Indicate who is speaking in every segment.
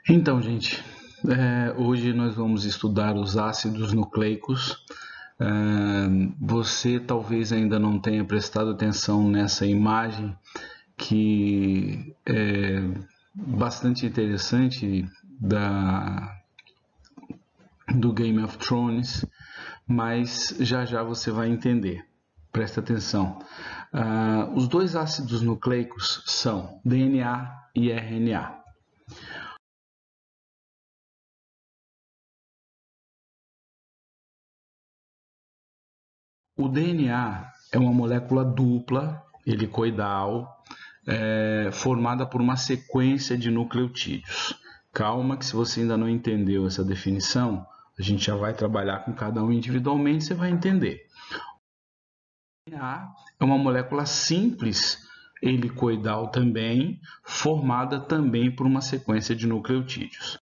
Speaker 1: Então, gente, hoje nós vamos estudar os ácidos nucleicos. Você talvez ainda não tenha prestado atenção nessa imagem que é bastante interessante do Game of Thrones, mas já já você vai entender. Presta atenção. Os dois ácidos nucleicos são DNA e RNA. O DNA é uma molécula dupla, helicoidal, formada por uma sequência de nucleotídeos. Calma que se você ainda não entendeu essa definição, a gente já vai trabalhar com cada um individualmente, você vai entender. O DNA é uma molécula simples, helicoidal também, formada também por uma sequência de nucleotídeos.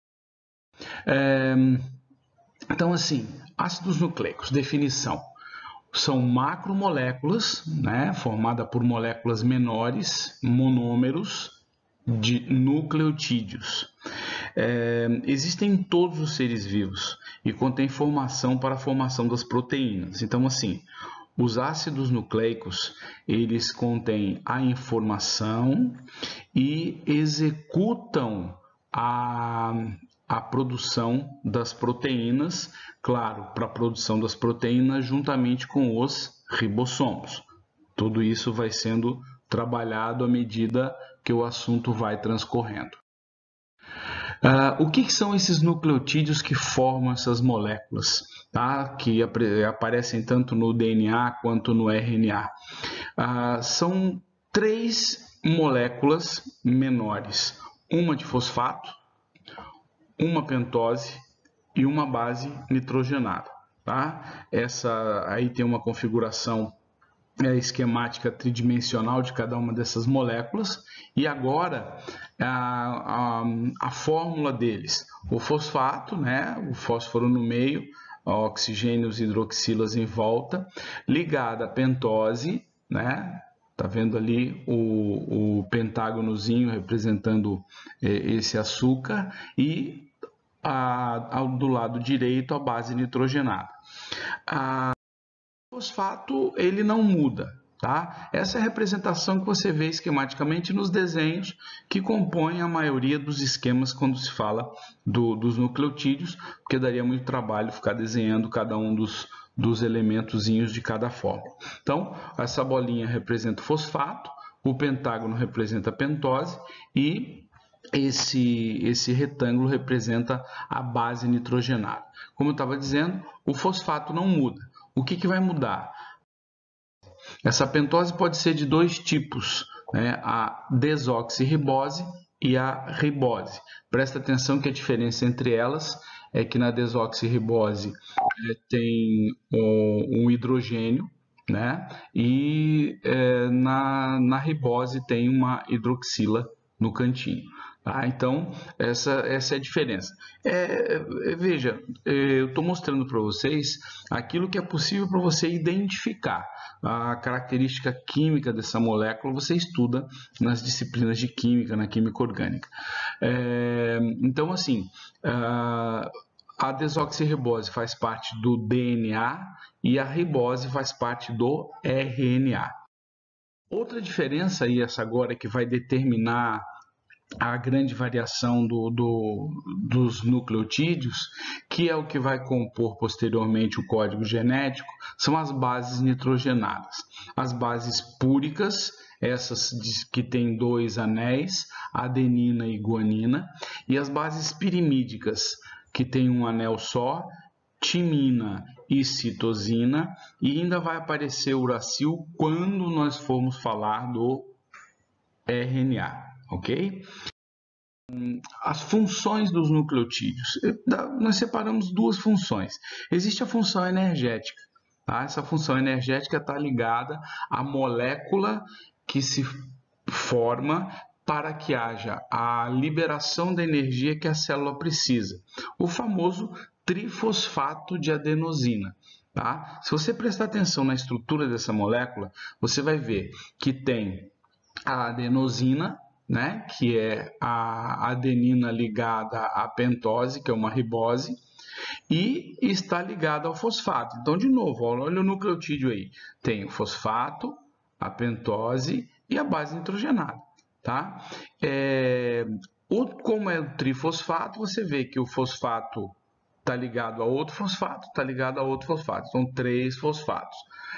Speaker 1: Então, assim, ácidos nucleicos, definição. São macromoléculas, formadas por moléculas menores, monômeros, de nucleotídeos. Existem em todos os seres vivos e contém formação para a formação das proteínas. Então, assim, os ácidos nucleicos, eles contêm a informação e executam a produção das proteínas, claro, para a produção das proteínas juntamente com os ribossomos. Tudo isso vai sendo trabalhado à medida que o assunto vai transcorrendo. O que são esses nucleotídeos que formam essas moléculas, tá? Que aparecem tanto no DNA quanto no RNA? São três moléculas menores, uma de fosfato, uma pentose e uma base nitrogenada. Tá? Essa aí tem uma configuração esquemática tridimensional de cada uma dessas moléculas. E agora a fórmula deles: o fosfato, o fósforo no meio, oxigênios e hidroxilas em volta, ligada à pentose, Tá vendo ali o pentágonozinho representando esse açúcar e do lado direito a base nitrogenada. O fosfato ele não muda, tá? Essa é a representação que você vê esquematicamente nos desenhos que compõem a maioria dos esquemas quando se fala dos nucleotídeos, porque daria muito trabalho ficar desenhando cada um dos elementozinhos de cada forma. Então, essa bolinha representa o fosfato, o pentágono representa a pentose e esse retângulo representa a base nitrogenada. Como eu estava dizendo, o fosfato não muda. O que vai mudar? Essa pentose pode ser de dois tipos, a desoxirribose e a ribose. Presta atenção que a diferença entre elas é que na desoxirribose tem um hidrogênio, e na ribose tem uma hidroxila no cantinho. Tá? Então, essa é a diferença. Veja, eu estou mostrando para vocês aquilo que é possível para você identificar. A característica química dessa molécula você estuda nas disciplinas de química, na química orgânica. Então, assim, a desoxirribose faz parte do DNA e a ribose faz parte do RNA. Outra diferença, e essa agora que vai determinar a grande variação dos nucleotídeos, que é o que vai compor posteriormente o código genético, são as bases nitrogenadas. As bases púricas, essas que têm dois anéis, adenina e guanina, e as bases pirimídicas, que têm um anel só, timina e citosina, e ainda vai aparecer uracil quando nós formos falar do RNA. Ok? As funções dos nucleotídeos. Nós separamos duas funções. Existe a função energética. Tá? Essa função energética está ligada à molécula que se forma para que haja a liberação da energia que a célula precisa. O famoso trifosfato de adenosina. Tá? Se você prestar atenção na estrutura dessa molécula, você vai ver que tem a adenosina, né, que é a adenina ligada à pentose, que é uma ribose, e está ligada ao fosfato. Então, de novo, olha o nucleotídeo aí. Tem o fosfato, a pentose e a base nitrogenada, tá? Como é o trifosfato, você vê que o fosfato está ligado a outro fosfato, está ligado a outro fosfato. São 3 fosfatos.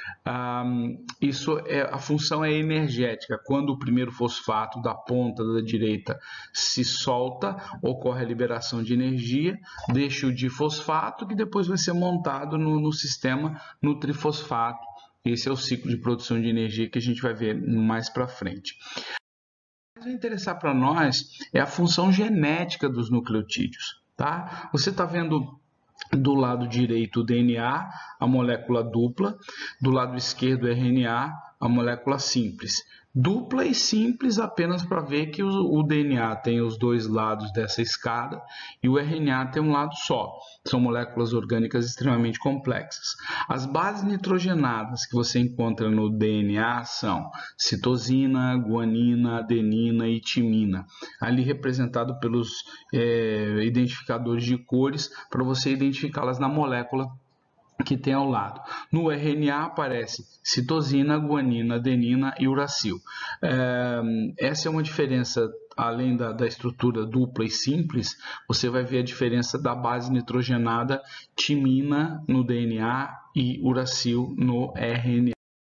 Speaker 1: A função é energética. Quando o primeiro fosfato da ponta da direita se solta, ocorre a liberação de energia, deixa o difosfato, que depois vai ser montado no sistema no trifosfato. Esse é o ciclo de produção de energia que a gente vai ver mais para frente. O que vai interessar para nós é a função genética dos nucleotídeos, tá? Você está vendo do lado direito o DNA, a molécula dupla, do lado esquerdo o RNA, a molécula simples. Dupla e simples apenas para ver que o DNA tem os 2 lados dessa escada e o RNA tem um lado só. São moléculas orgânicas extremamente complexas. As bases nitrogenadas que você encontra no DNA são citosina, guanina, adenina e timina, ali representado pelos identificadores de cores para você identificá-las na molécula que tem ao lado. No RNA aparece citosina, guanina, adenina e uracil. Essa é uma diferença, além da estrutura dupla e simples, você vai ver a diferença da base nitrogenada timina no DNA e uracil no RNA.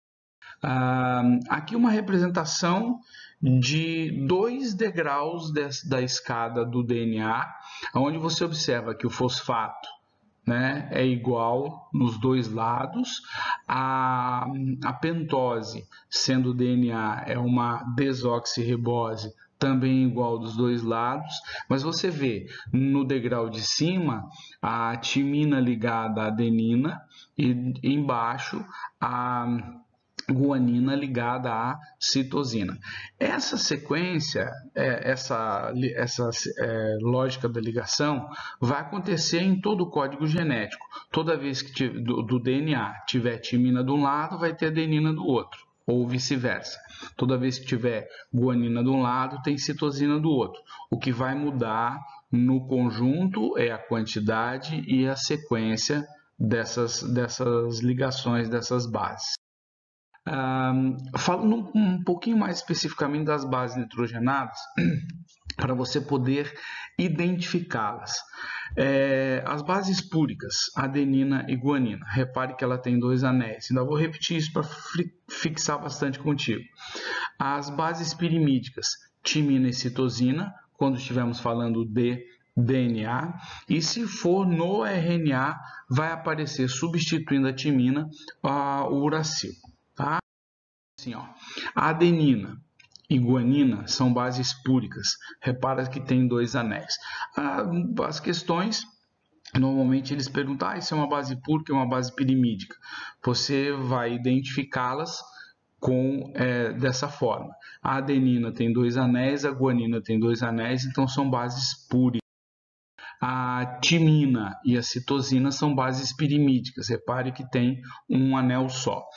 Speaker 1: Aqui uma representação de 2 degraus da escada do DNA, onde você observa que o fosfato, né, é igual nos 2 lados, a pentose, sendo o DNA é uma desoxirribose, também igual dos 2 lados, mas você vê no degrau de cima a timina ligada à adenina e embaixo a guanina ligada à citosina. Essa sequência, essa lógica da ligação vai acontecer em todo o código genético. Toda vez que do DNA tiver timina de um lado, vai ter adenina do outro, ou vice-versa. Toda vez que tiver guanina de um lado, tem citosina do outro. O que vai mudar no conjunto é a quantidade e a sequência dessas ligações, dessas bases. Falando um pouquinho mais especificamente das bases nitrogenadas, para você poder identificá-las. As bases púricas, adenina e guanina, repare que ela tem 2 anéis. Ainda vou repetir isso para fixar bastante contigo. As bases pirimídicas, timina e citosina, quando estivermos falando de DNA, e se for no RNA, vai aparecer substituindo a timina o uracil. Tá? Assim, ó, a adenina e guanina são bases púricas. Repara que tem 2 anéis. As questões, normalmente eles perguntam, isso é uma base púrica ou uma base pirimídica? Você vai identificá-las dessa forma. A adenina tem 2 anéis, a guanina tem 2 anéis, então são bases púricas. A timina e a citosina são bases pirimídicas. Repare que tem um anel só.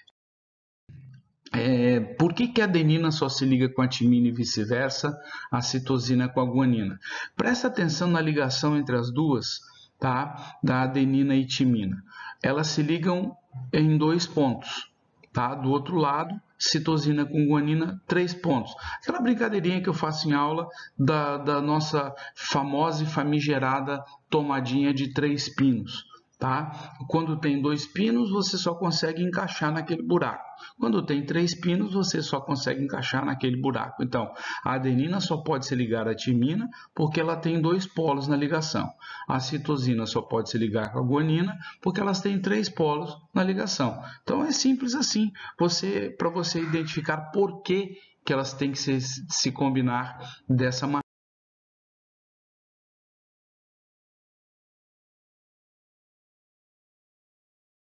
Speaker 1: Por que a adenina só se liga com a timina e vice-versa, a citosina com a guanina? Presta atenção na ligação entre as duas, tá? Da adenina e timina. Elas se ligam em 2 pontos, tá? Do outro lado, citosina com guanina, 3 pontos. Aquela brincadeirinha que eu faço em aula da nossa famosa e famigerada tomadinha de 3 pinos. Tá? Quando tem 2 pinos, você só consegue encaixar naquele buraco. Quando tem 3 pinos, você só consegue encaixar naquele buraco. Então, a adenina só pode se ligar à timina porque ela tem 2 polos na ligação. A citosina só pode se ligar com a guanina porque elas têm 3 polos na ligação. Então, é simples assim, para você identificar por que elas têm que se combinar dessa maneira.